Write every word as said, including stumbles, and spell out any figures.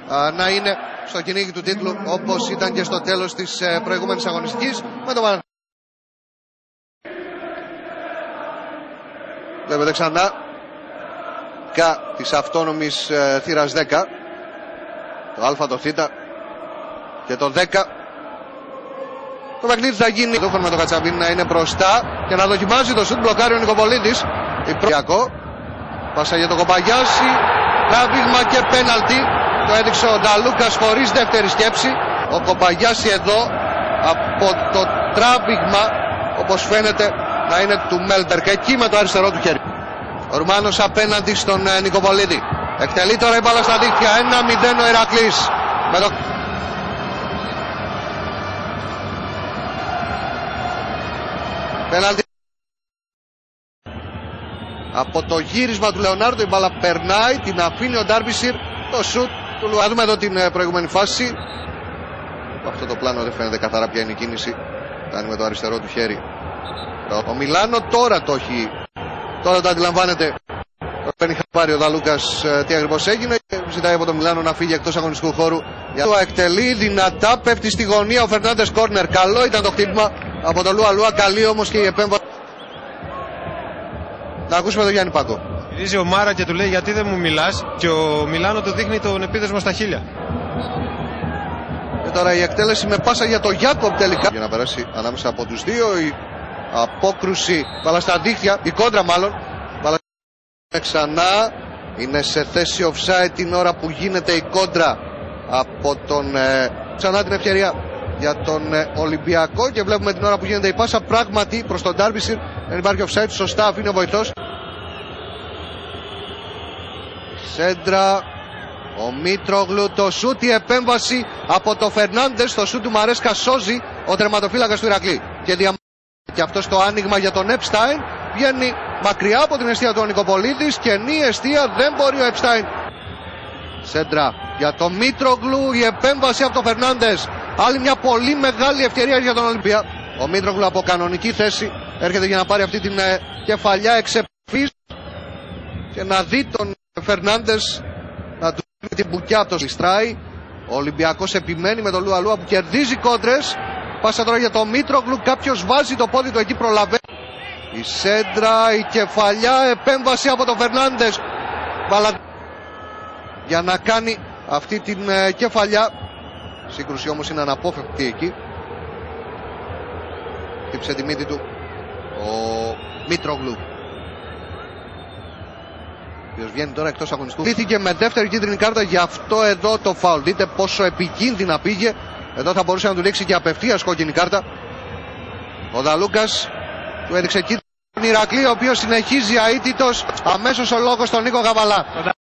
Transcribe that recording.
α, να είναι στο κυνήγι του τίτλου, όπως ήταν και στο τέλος της ε, προηγούμενης αγωνιστικής με τον Παναθηναϊκό. Βλέπετε ξανά κα της αυτόνομης ε, θύρας δέκα, το α, το θ και το δέκα. Το παιχνίδι θα γίνει εδώ με τον Κατσαβίνη να είναι μπροστά και να δοκιμάζει το σουτ, μπλοκάρει ο Νικοπολίδης. Υπριακό, πάσα για τον Κοπαγιάση, τράβηγμα και πέναλτι. Το έδειξε ο Νταλούκας χωρίς δεύτερη σκέψη. Ο Κοπαγιάση εδώ από το τράβηγμα, όπως φαίνεται να είναι του Μέλμπερκ, εκεί με το αριστερό του χέρι. Ο Ρουμάνος απέναντι στον Νικοπολίδη. Εκτελεί τώρα η μπάλα στα δίχτυα. ένα μηδέν ο Ηρακλής. Με το... Πέναλτι. Από το γύρισμα του Λεωνάρντο η μπάλα περνάει, την αφήνει ο Ντάρμπισιρ. Το σουτ του Λουα. Δούμε εδώ την προηγούμενη φάση. Αυτό το πλάνο δεν φαίνεται καθαρά ποια είναι η κίνηση. Κάνει με το αριστερό του χέρι. Ο Μιλάνο τώρα το έχει. Τώρα το αντιλαμβάνεται. Παίρνει χαμπάρι ο Δαλούκας τι ακριβώς έγινε. Ζητάει από το Μιλάνο να φύγει εκτός αγωνιστικού χώρου. Για το εκτελεί δυνατά, πέφτει στη γωνία ο Φερνάντες κόρνερ. Καλό ήταν το χτύπημα από τον Λουα Λουα. Καλή όμως και η επέμβαση. Να ακούσουμε τον Γιάννη Πάκο. Γυρίζει ο Μάρα και του λέει γιατί δεν μου μιλάς, και ο Μιλάνο του δείχνει τον επίδεσμο στα χείλια. Και τώρα η εκτέλεση με πάσα για τον Γιάκοπ τελικά. Για να περάσει ανάμεσα από τους δύο. Η απόκρουση, μπάλα στα δίχτυα, η κόντρα μάλλον. Μπάλα ξανά. Είναι σε θέση offside την ώρα που γίνεται η κόντρα από τον ε, ξανά την ευκαιρία για τον ε, Ολυμπιακό, και βλέπουμε την ώρα που γίνεται η πάσα πράγματι προς τον Ντάρμπισιρ. Δεν υπάρχει offside, σωστά αφήνει ο βοηθός. Σέντρα, ο Μήτρογλου, το σούτ, η επέμβαση από το Φερνάντες, το σούτ του Μαρέσκα σώζει ο τερματοφύλακας του Ηρακλή. Και, δια... και αυτό στο άνοιγμα για τον Επστάιν βγαίνει μακριά από την αιστεία του Νικοπολίδης, καινή αιστεία, δεν μπορεί ο Επστάιν. Σέντρα για το Μήτρογλου, η επέμβαση από το Φερνάντες. Άλλη μια πολύ μεγάλη ευκαιρία για τον Ολυμπία. Ο Μήτρογλου από κανονική θέση έρχεται για να πάρει αυτή την ε, κεφαλιά εξεπφής και να δει τον Φερνάντες να του δίνει την μπουκιά από το Σιστράι. Ο Ολυμπιακός επιμένει με τον Λουα Λουα που κερδίζει κόντρες. Πάσα τώρα για τον Μήτρογλου, κάποιος βάζει το πόδι του εκεί, προλαβαίνει. Η σέντρα, η κεφαλιά, επέμβαση από τον Φερνάντες. Βαλα... για να κάνει αυτή την ε, κεφαλιά. Σύγκρουση όμως είναι αναπόφευκτη εκεί. Χτύπησε τη μύτη του ο Μήτρογλου, ο οποίος βγαίνει τώρα εκτός αγωνιστικού. Λύθηκε με δεύτερη κίτρινη κάρτα, γι' αυτό εδώ το φάουλ. Δείτε πόσο επικίνδυνα πήγε. Εδώ θα μπορούσε να του ρίξει και απευθείας κόκκινη κάρτα. Ο Δαλούκας του έδειξε κίτρινη. Ηρακλή, ο οποίος συνεχίζει αίτητος. Αμέσως ο λόγος στον Νίκο Γαβαλά.